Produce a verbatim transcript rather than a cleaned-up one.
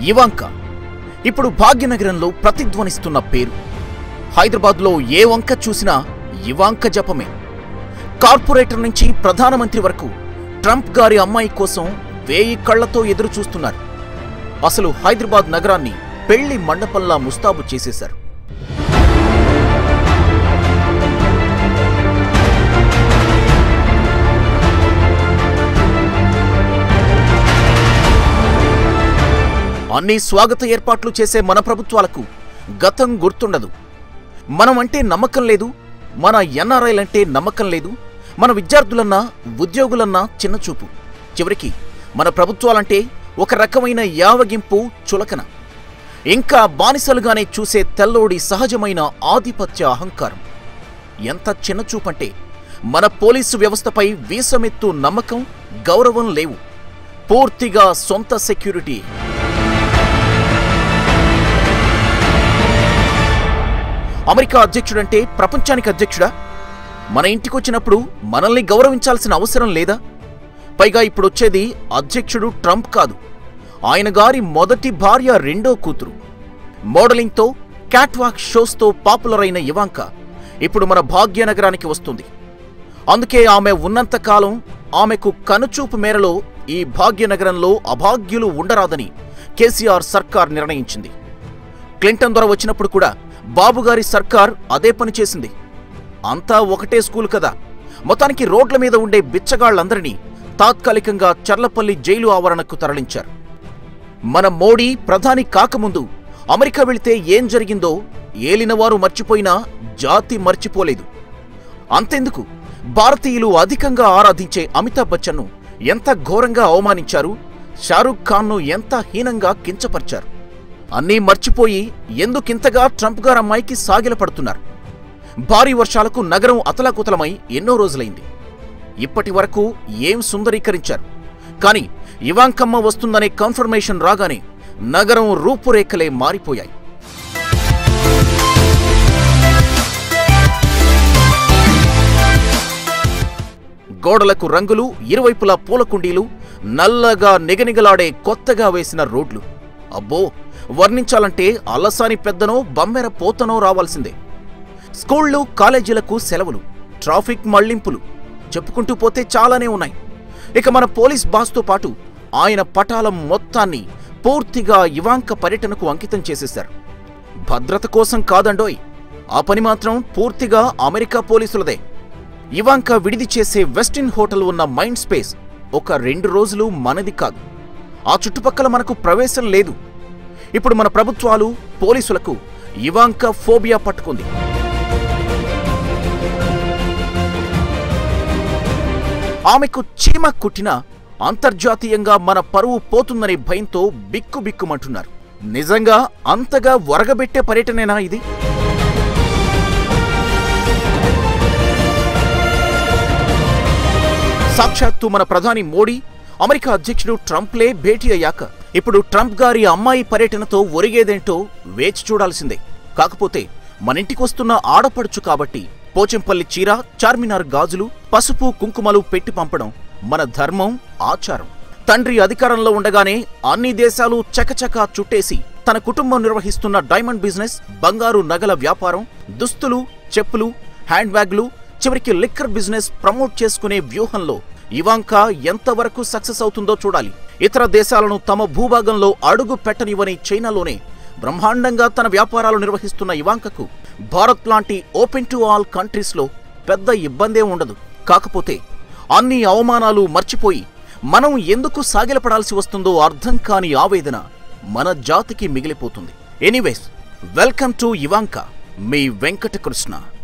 Ivanka ఇప్పుడు భాగ్యనగరంలో ప్రతిధ్వనిస్తున్న పేరు. హైదరాబాద్లో ఏ వంక చూసినా ఇవాంక జపమే. కార్పొరేటర్ నుంచి ప్రధానమంత్రి వరకు ట్రంప్ గారి అమ్మాయి కోసం వేయి కళ్లతో ఎదురు చూస్తున్నారు. అసలు హైదరాబాద్ నగరాన్ని పెళ్లి మండపంలా ముస్తాబు చేసేశారు. అన్ని స్వాగత ఏర్పాట్లు చేసే మన ప్రభుత్వాలకు గతం గుర్తుండదు. మనం అంటే నమ్మకం లేదు, మన ఎన్ఆర్ఐలంటే నమ్మకం లేదు, మన విద్యార్థులన్నా ఉద్యోగులన్నా చిన్నచూపు. చివరికి మన ప్రభుత్వాలంటే ఒక రకమైన యావగింపు, చులకన. ఇంకా బానిసలుగానే చూసే తెల్లోడి సహజమైన ఆధిపత్య అహంకారం. ఎంత చిన్నచూపంటే మన పోలీసు వ్యవస్థపై వీసమెత్తు నమ్మకం, గౌరవం లేవు. పూర్తిగా సొంత సెక్యూరిటీ. అమెరికా అధ్యక్షుడంటే ప్రపంచానికి అధ్యక్షుడా? మన ఇంటికొచ్చినప్పుడు మనల్ని గౌరవించాల్సిన అవసరం లేదా? పైగా ఇప్పుడొచ్చేది అధ్యక్షుడు ట్రంప్ కాదు, ఆయన గారి మొదటి భార్య రెండో కూతురు. మోడలింగ్తో, క్యాట్వాక్ షోస్తో పాపులర్ అయిన ఇవాంకా ఇప్పుడు మన భాగ్యనగరానికి వస్తుంది. అందుకే ఆమె ఉన్నంతకాలం ఆమెకు కనుచూపు మేరలో ఈ భాగ్యనగరంలో అభాగ్యులు ఉండరాదని కేసీఆర్ సర్కార్ నిర్ణయించింది. క్లింటన్ దొర వచ్చినప్పుడు కూడా బాబుగారి సర్కార్ అదే పని చేసింది. అంతా ఒకటే స్కూల్ కదా. మొత్తానికి రోడ్ల మీద ఉండే బిచ్చగాళ్లందరినీ తాత్కాలికంగా చర్లపల్లి జైలు ఆవరణకు తరలించారు. మన మోడీ ప్రధాని కాకముందు అమెరికా వెళితే ఏం జరిగిందో ఏలినవారు మర్చిపోయినా జాతి మర్చిపోలేదు. అంతెందుకు, భారతీయులు అధికంగా ఆరాధించే అమితాబ్ బచ్చన్ను ఎంత ఘోరంగా అవమానించారు, షారూఖ్ ఖాన్ను ఎంత హీనంగా కించపరిచారు. అన్నీ మర్చిపోయి ఎందుకింతగా ట్రంప్ గారమ్మాయికి సాగిలపడుతున్నారు? భారీ వర్షాలకు నగరం అతలాకుతలమై ఎన్నో రోజులైంది. ఇప్పటి వరకు ఏం సుందరీకరించారు? కానీ ఇవాంకమ్మ వస్తుందనే కన్ఫర్మేషన్ రాగానే నగరం రూపురేఖలే మారిపోయాయి. గోడలకు రంగులు, ఇరువైపులా పూలకుండీలు, నల్లగా నిగనిగలాడే కొత్తగా వేసిన రోడ్లు. అబ్బో, వర్ణించాలంటే అలసాని పెద్దనో బమ్మెర పోతనో రావాల్సిందే. స్కూళ్లు, కాలేజీలకు సెలవులు, ట్రాఫిక్ మళ్లింపులు, చెప్పుకుంటూ పోతే చాలానే ఉన్నాయి. ఇక మన పోలీస్ బాస్తో పాటు ఆయన పటాలం మొత్తాన్ని పూర్తిగా ఇవాంక పర్యటనకు అంకితం చేసేశారు. భద్రత కోసం కాదండోయ్, ఆ పని మాత్రం పూర్తిగా అమెరికా పోలీసులదే. ఇవాంక విడిది చేసే వెస్టిన్ హోటల్ ఉన్న మైండ్ స్పేస్ ఒక రెండు రోజులు మనది కాదు. ఆ చుట్టుపక్కల మనకు ప్రవేశం లేదు. ఇప్పుడు మన ప్రభుత్వాలు, పోలీసులకు ఇవాంక ఫోబియా పట్టుకుంది. ఆమెకు చీమ కుట్టినా అంతర్జాతీయంగా మన పరువు పోతుందనే భయంతో బిక్కుబిక్కుమంటున్నారు. నిజంగా అంతగా వరగబెట్టే పర్యటనేనా ఇది? సాక్షాత్తు మన ప్రధాని మోడీ, అమెరికా అధ్యక్షుడు ట్రంప్లే భేటీ అయ్యాక ఇప్పుడు ట్రంప్ గారి అమ్మాయి పర్యటనతో ఒరిగేదేంటో వేచి చూడాల్సిందే. కాకపోతే మనింటికొస్తున్న ఆడపడుచు కాబట్టి పోచంపల్లి చీర, చార్మినార్ గాజులు, పసుపు కుంకుమలు పెట్టి పంపడం మన ధర్మం, ఆచారం. తండ్రి అధికారంలో ఉండగానే అన్ని దేశాలు చకచకా చుట్టేసి తన కుటుంబం నిర్వహిస్తున్న డైమండ్ బిజినెస్, బంగారు నగల వ్యాపారం, దుస్తులు, చెప్పులు, హ్యాండ్ బ్యాగ్లు, చివరికి లిక్కర్ బిజినెస్ ప్రమోట్ చేసుకునే వ్యూహంలో ఇవాంకా ఎంతవరకు సక్సెస్ అవుతుందో చూడాలి. ఇతర దేశాలను తమ భూభాగంలో అడుగు పెట్టనివ్వని చైనాలోనే బ్రహ్మాండంగా తన వ్యాపారాలు నిర్వహిస్తున్న ఇవాంకకు భారత్ లాంటి ఓపెన్ టు ఆల్ కంట్రీస్లో పెద్ద ఇబ్బందే ఉండదు. కాకపోతే అన్ని అవమానాలు మర్చిపోయి మనం ఎందుకు సాగిలపడాల్సి వస్తుందో అర్థం కాని ఆవేదన మన జాతికి మిగిలిపోతుంది. ఎనీవేస్, వెల్కమ్ టు ఇవాంకా, మీ వెంకటకృష్ణ.